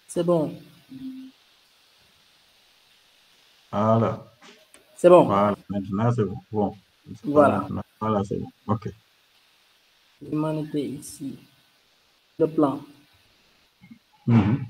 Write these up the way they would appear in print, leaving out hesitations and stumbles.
C'est bon. Voilà. C'est bon. Voilà. Maintenant, c'est bon. Bon. C'est pas Voilà. maintenant. Voilà, c'est bon. OK. L'humanité ici. Le plan. Mhm.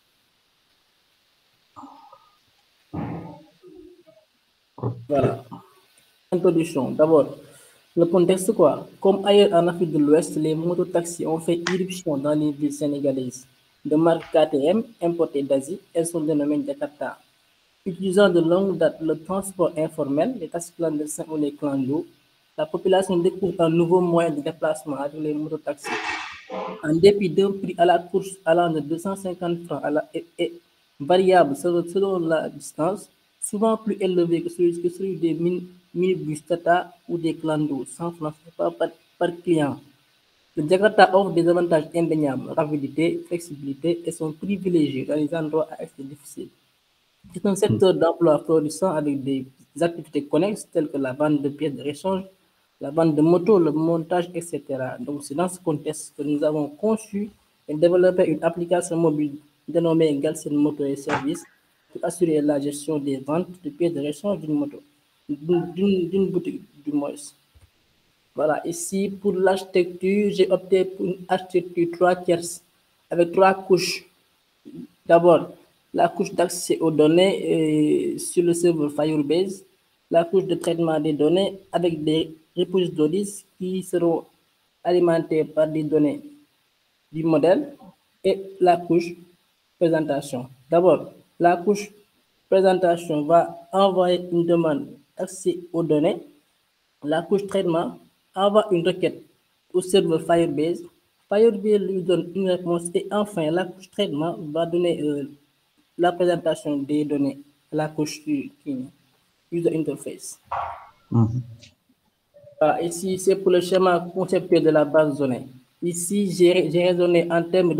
Voilà. OK. Introduction. D'abord, le contexte quoi? Comme ailleurs en Afrique de l'Ouest, les mototaxis ont fait irruption dans les villes sénégalaises. De marque KTM, importées d'Asie, elles sont dénommées Jakarta. Utilisant de longue date le transport informel, les taxis clandestins ou les clandos, la population découvre un nouveau moyen de déplacement avec les mototaxis. En dépit d'un prix à la course allant de 250 francs et variable selon la distance, souvent plus élevé que celui des minibus Tata ou des clandos, 100 francs par client. Le Jakarta offre des avantages indéniables, rapidité, flexibilité et sont privilégiés dans les endroits à accès difficile. C'est un secteur d'emploi florissant avec des activités connexes telles que la vente de pièces de réchange, la vente de motos, le montage, etc. Donc, c'est dans ce contexte que nous avons conçu et développé une application mobile dénommée Galsen Moto et Services pour assurer la gestion des ventes de pièces de réchange d'une moto, d'une boutique du moins. Voilà, ici pour l'architecture, j'ai opté pour une architecture 3 tierces avec 3 couches. D'abord, la couche d'accès aux données sur le serveur Firebase, la couche de traitement des données avec des repositories qui seront alimentées par des données du modèle et la couche présentation. D'abord, la couche présentation va envoyer une demande d'accès aux données. La couche traitement envoie une requête au serveur Firebase. Firebase lui donne une réponse et enfin la couche traitement va donner la présentation des données à la couche user interface. Mhm. Voilà, ici c'est pour le schéma conceptuel de la base de données. Ici j'ai raisonné en termes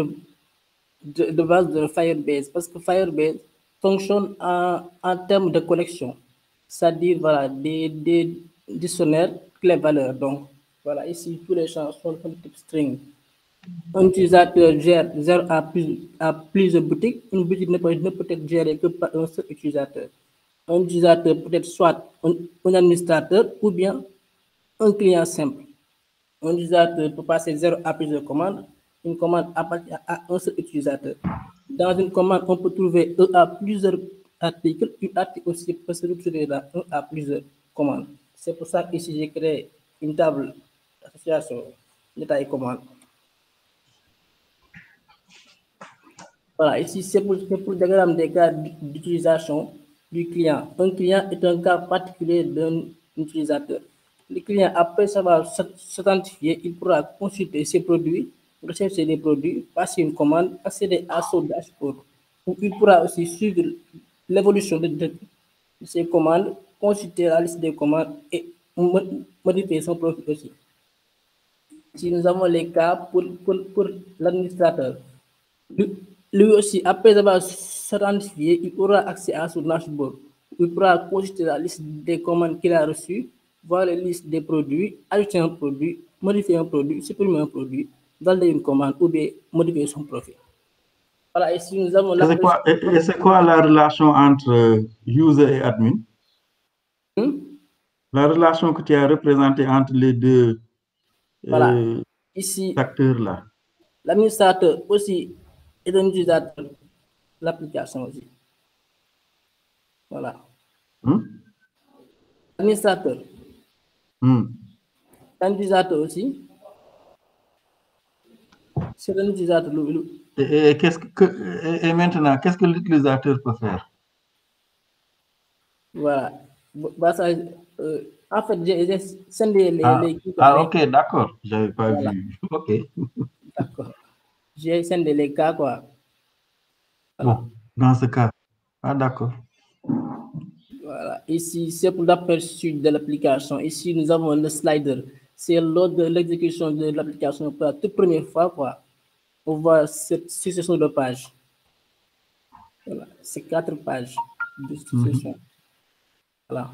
de base de Firebase parce que Firebase fonctionne en termes de collection, c'est-à-dire voilà, des dictionnaires clés-valeurs. Donc voilà, ici tous les champs sont de type string. Un utilisateur gère 0 à plusieurs boutiques. Une boutique ne peut être gérée que par un seul utilisateur. Un utilisateur peut être soit un administrateur ou bien un client simple. Un utilisateur peut passer 0 à plusieurs commandes. Une commande appartient à un seul utilisateur. Dans une commande, on peut trouver un à plusieurs articles. Une article aussi peut se retrouver dans un à plusieurs commandes. C'est pour ça qu'ici j'ai créé une table d'association d'état et commandes. Voilà, ici c'est pour le diagramme des cas d'utilisation du client. Un client est un cas particulier d'un utilisateur. Le client, après savoir s'identifier, il pourra consulter ses produits, rechercher les produits, passer une commande, accéder à son dashboard. Il pourra aussi suivre l'évolution de ses commandes, consulter la liste des commandes et modifier son profil aussi. Si nous avons les cas pour l'administrateur, lui aussi, après avoir s'identifié, il aura accès à son dashboard. Il pourra consulter la liste des commandes qu'il a reçues, voir la liste des produits, ajouter un produit, modifier un produit, supprimer un produit, valider une commande ou bien modifier son profil. Voilà, ici nous avons Et c'est quoi la relation entre user et admin? La relation que tu as représentée entre les deux Voilà, ici, acteurs-là. l'administrateur aussi est un utilisateur de l'application aussi. Voilà. L'administrateur, l'utilisateur aussi, c'est un utilisateur. Et maintenant, qu'est-ce que l'utilisateur peut faire? Voilà. Bah, ça, en fait, j'ai scindé les Ok, d'accord. Je n'avais pas Voilà, vu. Ok. d'accord. J'ai scindé les cas, quoi. Voilà. Bon, dans ce cas. Ah, d'accord. Voilà. Ici, c'est pour l'aperçu de l'application. Ici, nous avons le slider. C'est lors de l'exécution de l'application pour la toute première fois, quoi. On voit cette succession de pages. Voilà. C'est 4 pages de succession. Voilà.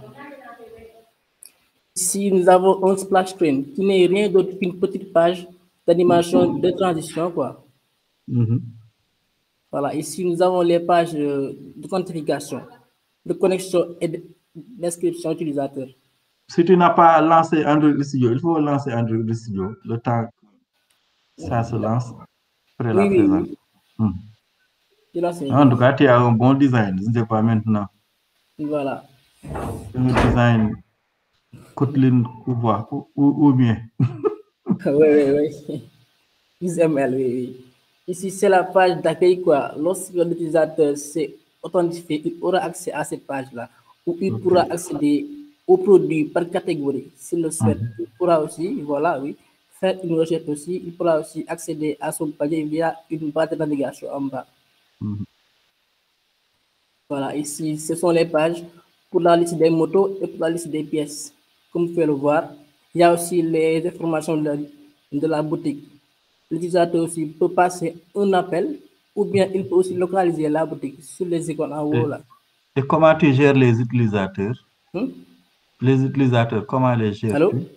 Ici, nous avons un splash screen qui n'est rien d'autre qu'une petite page d'animation de transition, quoi. Voilà, ici nous avons les pages de quantification, de connexion et d'inscription utilisateur. Si tu n'as pas lancé Android Studio, il faut lancer Android Studio le temps que ça se lance après la Oui, oui, présentation. oui. Hmm. Je lance les En tout deux. cas, tu as un bon design. Je ne sais pas maintenant. Voilà. Un design Kotlin ou bien. Oui, oui, oui. XML, oui, oui. Ici, c'est la page d'accueil, quoi. Lorsque l'utilisateur s'est authentifié, il aura accès à cette page-là, où il Ok. pourra accéder aux produits par catégorie, s'il le souhaite. Mhm. Il pourra aussi, voilà, oui, faire une recherche aussi. Il pourra aussi accéder à son panier via une barre de navigation en bas. Mhm. Voilà, ici, ce sont les pages pour la liste des motos et pour la liste des pièces. Comme vous pouvez le voir, il y a aussi les informations de la boutique. L'utilisateur aussi peut passer un appel ou bien il peut aussi localiser la boutique sur les icônes en haut Et, là. et comment tu gères les utilisateurs? Hmm? Les utilisateurs, comment les Allô? gères-tu?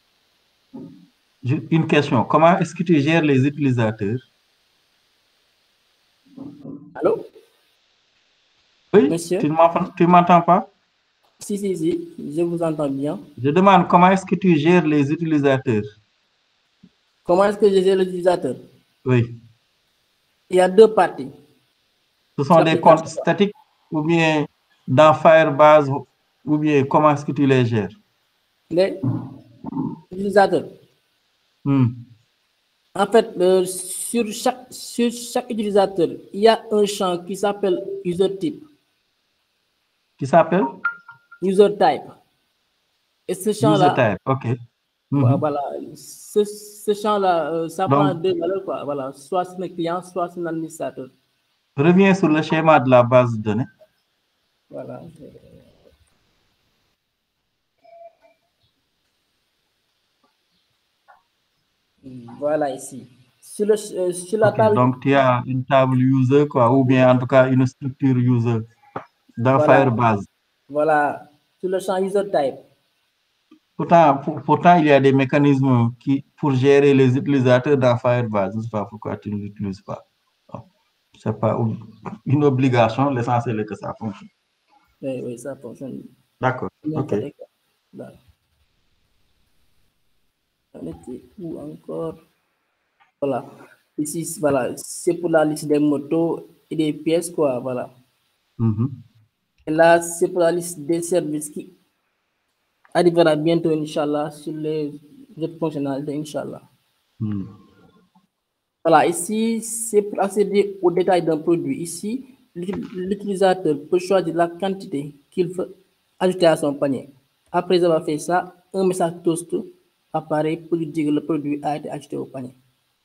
Une question, comment est-ce que tu gères les utilisateurs? Allô? Oui, Monsieur? tu m'entends pas? Si, si, si, je vous entends bien. Je demande comment est-ce que tu gères les utilisateurs? Comment est-ce que je gère l'utilisateur? Oui. Il y a deux parties Ce sur sont des comptes l'application. statiques ou bien dans Firebase ou bien comment est-ce que tu les gères? Les utilisateurs. Hmm. En fait, sur chaque utilisateur, il y a un champ qui s'appelle user type, Qui s'appelle? user type. Et ce User champ-là, type, OK. Mhm. voilà, ce champ-là, ça prend Donc, deux valeurs, quoi. Voilà, soit c'est un client, soit c'est un administrateur. reviens sur le schéma de la base de données. Voilà. Voilà ici. Sur la OK, table, donc tu as une table user, quoi, ou bien en tout cas une structure user dans voilà, Firebase. voilà, sur le champ user type. Pourtant, il y a des mécanismes pour gérer les utilisateurs dans Firebase. Je ne sais pas pourquoi tu ne l'utilises pas. Ce n'est pas une obligation, l'essentiel est que ça fonctionne. Oui, oui, ça fonctionne. D'accord, OK. N'importe quoi. Voilà. On était où encore? Voilà. Ici, voilà, c'est pour la liste des motos et des pièces, quoi. Voilà. Mhm. Et là, c'est pour la liste des services qui arrivera bientôt, Inch'Allah, sur les autres fonctionnalités, Inch'Allah. Hmm. Voilà, ici, c'est pour accéder aux détails d'un produit. Ici, l'utilisateur peut choisir la quantité qu'il veut ajouter à son panier. Après avoir fait ça, un message toast apparaît pour lui dire que le produit a été ajouté au panier.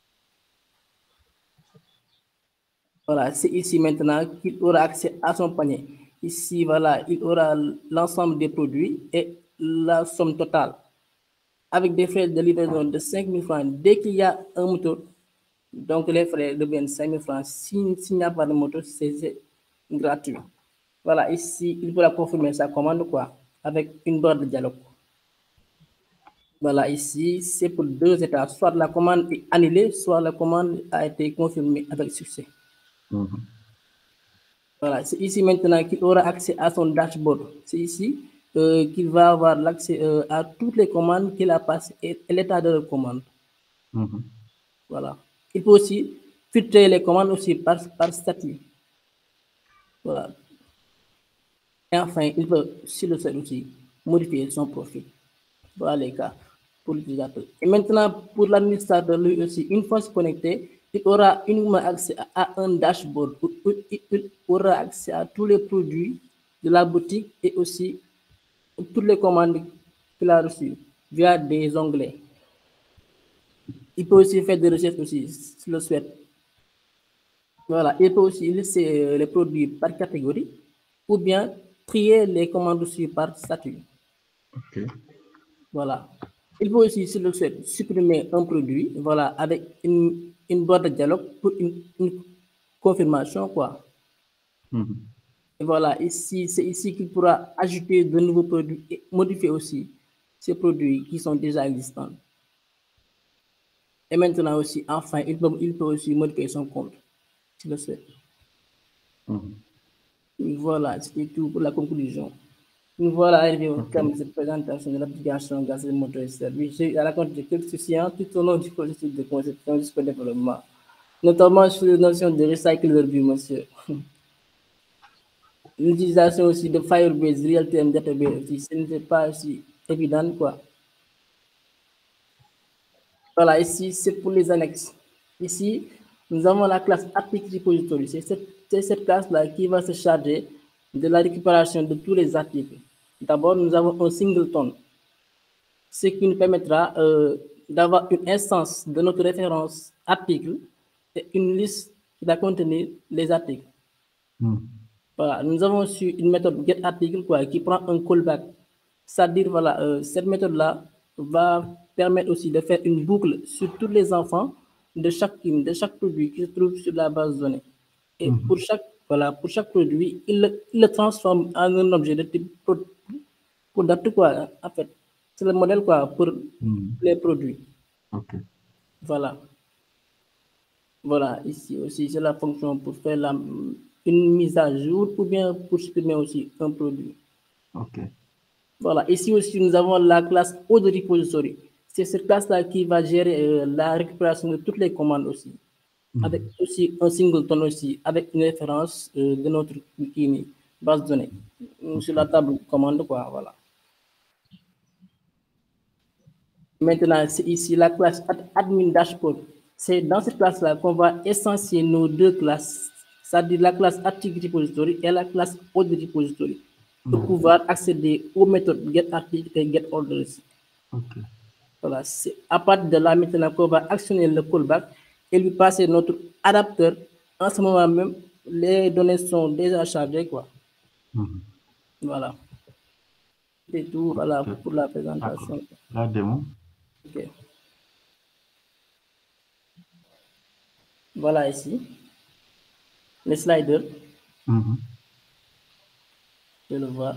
Voilà, c'est ici maintenant qu'il aura accès à son panier. Ici, voilà, il aura l'ensemble des produits et la somme totale. Avec des frais de livraison de 5 000 francs dès qu'il y a un moteur. Donc, les frais deviennent 5 000 francs. S'il n'y a pas de moteur, c'est gratuit. Voilà, ici, il pourra confirmer sa commande, quoi, avec une barre de dialogue. Voilà, ici, c'est pour deux états. Soit la commande est annulée, soit la commande a été confirmée avec succès. Mhm. Voilà, c'est ici maintenant qu'il aura accès à son dashboard. C'est ici qu'il va avoir l'accès à toutes les commandes qu'il a passées et l'état de la commande. Mhm. Voilà. Il peut aussi filtrer les commandes aussi par statut. Voilà. Et enfin, il peut, sur le site aussi, modifier son profil. Voilà les cas pour l'utilisateur. Et maintenant, pour l'administrateur, lui aussi, une fois connecté, il aura uniquement accès à un dashboard où il aura accès à tous les produits de la boutique et aussi toutes les commandes qu'il a reçues via des onglets. Il peut aussi faire des recherches aussi, s'il le souhaite. Voilà, il peut aussi lister les produits par catégorie ou bien trier les commandes reçues par statut. OK. Voilà. Il peut aussi, s'il le souhaite, supprimer un produit, voilà, avec une boîte de dialogue pour une confirmation, quoi. Mhm. Et voilà, ici, c'est ici qu'il pourra ajouter de nouveaux produits et modifier aussi ces produits qui sont déjà existants. Et maintenant aussi, enfin, il peut aussi modifier son compte, s'il le souhaite. Voilà, c'était tout pour la conclusion. Nous voilà arrivés au terme de cette présentation de l'application gaz et moteur et service. J'ai raconté quelques soucis tout au long du processus de conception jusqu'au développement, notamment sur les notions de recycler view, monsieur. L'utilisation aussi de Firebase, Real-Time Database aussi, ce n'était pas aussi évident, quoi. Voilà, ici, c'est pour les annexes. Ici, nous avons la classe Article Repository. C'est cette classe-là qui va se charger de la récupération de tous les articles. D'abord, nous avons un singleton, ce qui nous permettra d'avoir une instance de notre référence article et une liste qui va contenir les articles. Voilà, nous avons aussi une méthode getArticle qui prend un callback. C'est-à-dire, voilà, cette méthode-là va permettre aussi de faire une boucle sur tous les enfants de chaque produit qui se trouve sur la base de données. Et pour chaque produit, il le transforme en un objet de type product, quoi, en fait. C'est le modèle, quoi, pour les produits. Voilà. Voilà, ici aussi, c'est la fonction pour faire une mise à jour ou bien pour supprimer aussi un produit. Voilà, ici aussi, nous avons la classe Auto Repository. C'est cette classe-là qui va gérer la récupération de toutes les commandes aussi. Avec aussi un singleton aussi, avec une référence de notre base de données. Sur la table de commande, quoi, voilà. Maintenant, c'est ici la classe Admin Dashboard. C'est dans cette classe-là qu'on va essentier nos deux classes, c'est-à-dire la classe Article Repository et la classe Auto Repository, pour pouvoir accéder aux méthodes getArticle et getOrder. Voilà, c'est à partir de là maintenant qu'on va actionner le callback et lui passer notre adapteur. En ce moment même, les données sont déjà chargées, quoi. Voilà. C'est tout, voilà, pour la présentation. La démo. Ok. Voilà ici. Les sliders. Je le vois.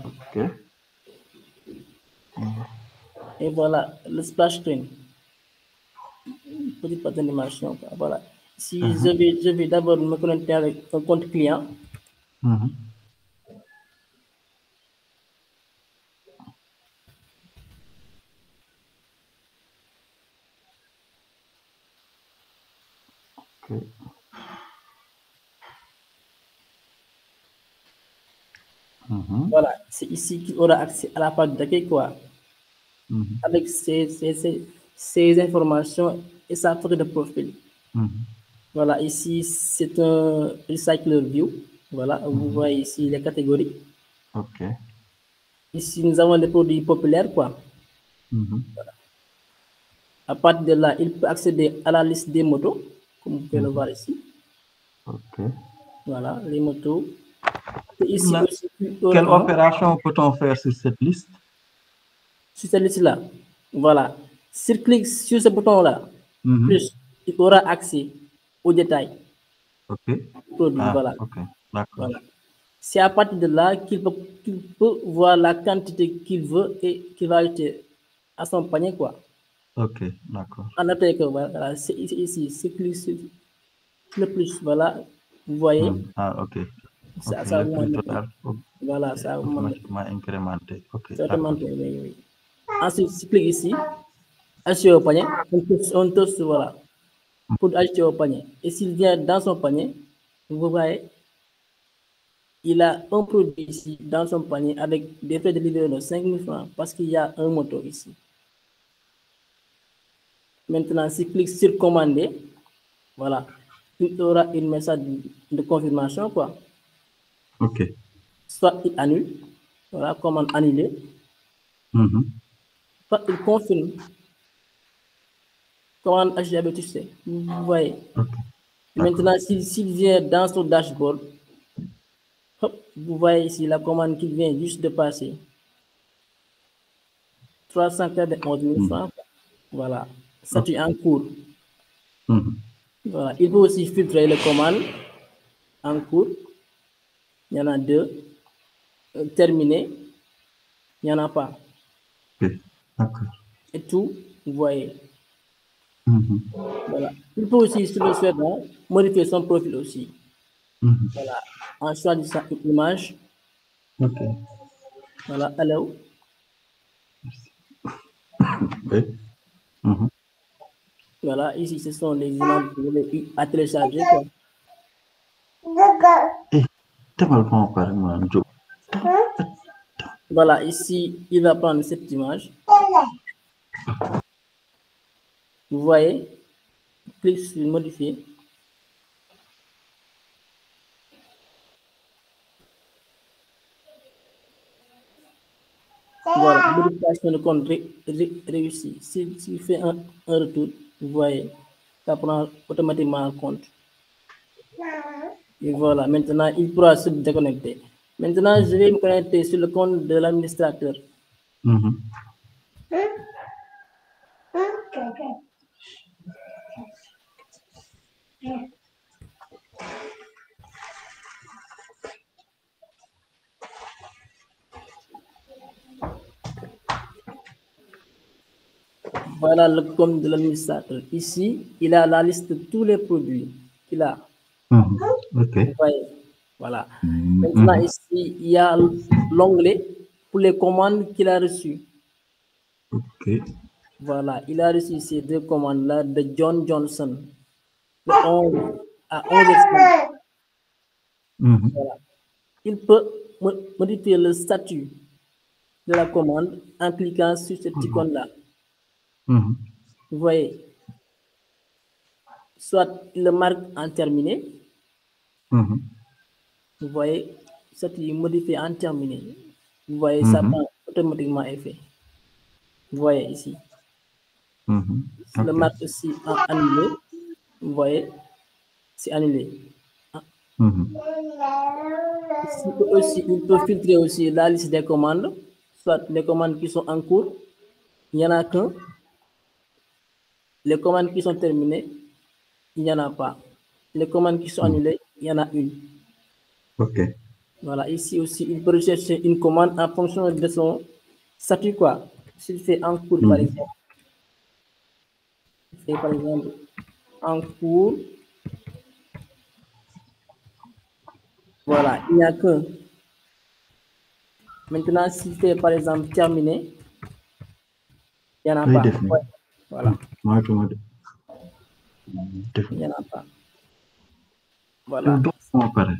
Et voilà, le splash screen. Petite partie d'animation. Voilà. Si je vais d'abord me connecter avec un compte client. Voilà, c'est ici qu'il aura accès à la page d'accueil, quoi. Avec ces informations et sa photo de profil. Voilà, ici, c'est un Recycler View. Voilà, vous voyez ici les catégories. Ici, nous avons les produits populaires, quoi. Voilà. À partir de là, il peut accéder à la liste des motos, comme vous pouvez le voir ici. Voilà, les motos. Et ici aussi, quelle opération peut-on faire sur cette liste? Sur cette liste-là, voilà. S'il clique sur ce bouton-là, plus, il aura accès aux détails. Produit, voilà. Voilà. C'est à partir de là qu'il peut voir la quantité qu'il veut et qu'il va ajouter à son panier, quoi. En attendant que, voilà, c'est ici, c'est clique sur le plus, voilà, vous voyez. Ça augmente. Voilà, ça augmente. Incrémenté. Ça augmente, oui. Ensuite, si clique ici, ajouter au panier, on touche, voilà, pour ajouter au panier. Et s'il vient dans son panier, vous voyez, il a un produit ici dans son panier avec des frais de livraison de 5 000 francs parce qu'il y a un moto ici. Maintenant, s'il clique sur commander, voilà, il aura une message de confirmation, quoi. Soit il annule, voilà, commande annulée, soit il confirme, commande HDB, tu sais, vous voyez. Maintenant, s'il vient dans son dashboard, hop, vous voyez ici la commande qui vient juste de passer. 391 000 francs, voilà, statut en cours. Voilà. Il peut aussi filtrer les commandes en cours. Il y en a 2. Terminé, il n'y en a pas. Et tout, vous voyez. Voilà. Il peut aussi, si le souhaite, modifier son profil aussi. Voilà. En choisissant une image. Ok. Voilà, allô. Oui. Voilà, ici, ce sont les images que vous avez eu à télécharger, quoi. Eh, t'as mal comparé, moi, Joe. Voilà, ici, il va prendre cette image. Vous voyez, clique sur modifier. Voilà, modification de compte réussie. Si tu fais un retour, vous voyez, ça prend automatiquement en compte. Et voilà, maintenant, il pourra se déconnecter. Maintenant, je vais me connecter sur le compte de l'administrateur. Voilà le compte de l'administrateur. Ici, il a la liste de tous les produits qu'il a. Ok. Vous voyez, voilà. Maintenant, ici, il y a l'onglet pour les commandes qu'il a reçues. Ok. Voilà, il a reçu ces deux commandes-là de John Johnson, de 11 à 11h05. Voilà. Il peut modifier le statut de la commande en cliquant sur cette icône-là. Vous voyez, soit il le marque en terminé. Vous voyez, soit il modifie en terminé. Vous voyez, ça prend automatiquement effet. Vous voyez ici. Il le marque aussi en annulé. Vous voyez, c'est annulé. Ici aussi, il peut filtrer aussi la liste des commandes, soit les commandes qui sont en cours, il n'y en a qu'un. Les commandes qui sont terminées, il n'y en a pas. Les commandes qui sont annulées, il y en a une. Ok. Voilà, ici aussi, il peut rechercher une commande en fonction de son statut, quoi. S'il fait en cours, par exemple. Il fait, par exemple, en cours. Voilà, il n'y a qu'un. Maintenant, s'il fait, par exemple, terminé, il n'y en a Oui, pas. définitivement. Ouais. Voilà, Moi, il n'y en a pas. je Voilà. dois comparer.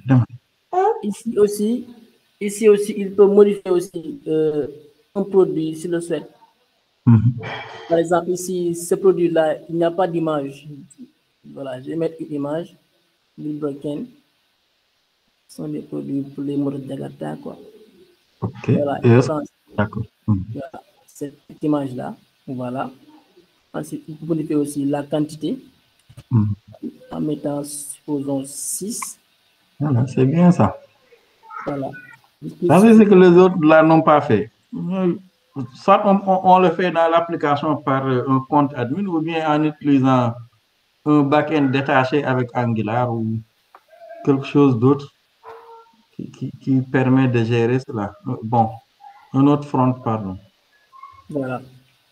Ici aussi, il peut modifier aussi un produit s'il le souhaite. Par exemple, ici, ce produit-là, il n'y a pas d'image. Voilà, je vais mettre une image. Broken. Ce sont des produits pour les motos de Jakarta, quoi. Ok. Voilà, Et est-ce voilà, d'accord. cette image-là. Voilà. Ensuite, il peut modifier aussi la quantité en mettant, supposons, 6. Voilà, c'est bien ça. Voilà. Ça, c'est ce que les autres là n'ont pas fait. Soit on le fait dans l'application par un compte admin ou bien en utilisant un back-end détaché avec Angular ou quelque chose d'autre qui permet de gérer cela. Bon, un autre front, pardon. Voilà.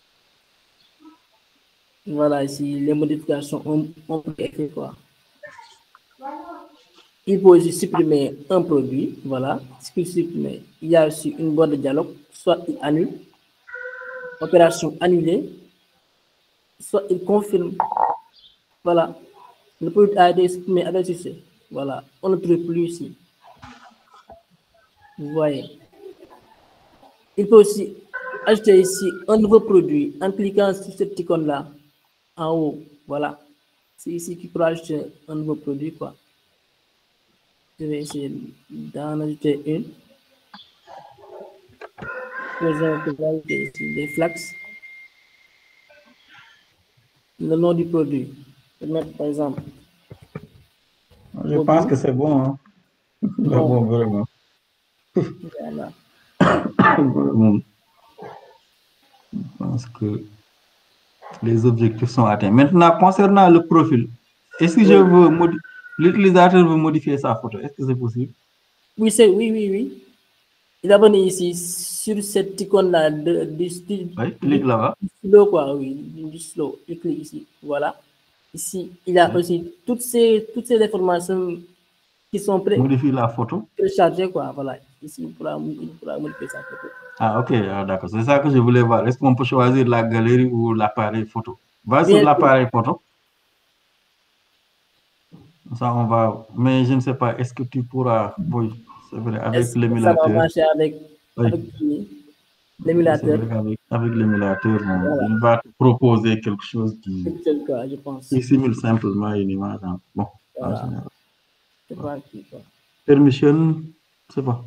Voilà, ici, les modifications ont été faites, quoi. Il peut aussi supprimer un produit, voilà, ce qu'il supprime. Il y a aussi une boîte de dialogue, soit il annule, opération annulée, soit il confirme, voilà, le produit a été supprimé avec succès, voilà, on ne trouve plus ici, vous voyez. Il peut aussi ajouter ici un nouveau produit en cliquant sur cette icône-là, en haut, voilà, c'est ici qu'il peut ajouter un nouveau produit, quoi. Je vais essayer d'en ajouter une. Supposons que j'ai ici des flax. Le nom du produit. Je vais mettre par exemple Je pense que Bobby. c'est bon. Hein? Bon, Bon, vraiment. voilà. Vraiment. Je pense que les objectifs sont atteints. Maintenant, concernant le profil, est-ce que Oui, l'utilisateur veut modifier sa photo? Est-ce que c'est possible? oui, oui. Il a abonné ici sur cette icône-là du Oui, clique là-bas. slow, quoi, oui, du slow. Il clique ici. Voilà. Ici, il a Oui. aussi toutes ces informations qui sont modifie la photo. préchargés, quoi. Voilà. Ici, il pourra modifier sa photo. Ah, ok, d'accord. C'est ça que je voulais voir. Est-ce qu'on peut choisir la galerie ou l'appareil photo? Va sur Bien sûr. l'appareil photo. Ça, on va. Mais je ne sais pas, est-ce que tu pourras. Oui, c'est vrai, avec Est-ce que ça va l'émulateur. marcher avec Oui, c'est l'émulateur? vrai qu'avec l'émulateur, bon, Voilà. il va te proposer quelque chose qui C'est quoi, je pense. simule simplement une image. Hein. Bon, en Voilà. général. C'est pas qui, quoi. Permission, c'est bon.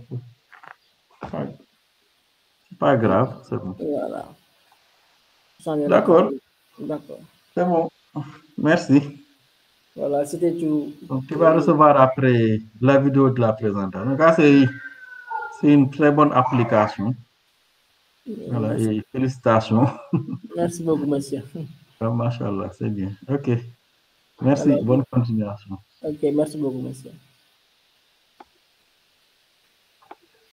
C'est pas grave, c'est bon. Voilà. Changer D'accord, l'appareil. D'accord. c'est bon. Merci. Voilà, c'était tout. Donc, tu vas recevoir après la vidéo de la présentation. Donc, c'est une très bonne application. Voilà, Merci. et félicitations. Merci beaucoup, monsieur. Machallah, c'est bien. OK. Merci, Alors, bonne continuation. ok, merci beaucoup, monsieur.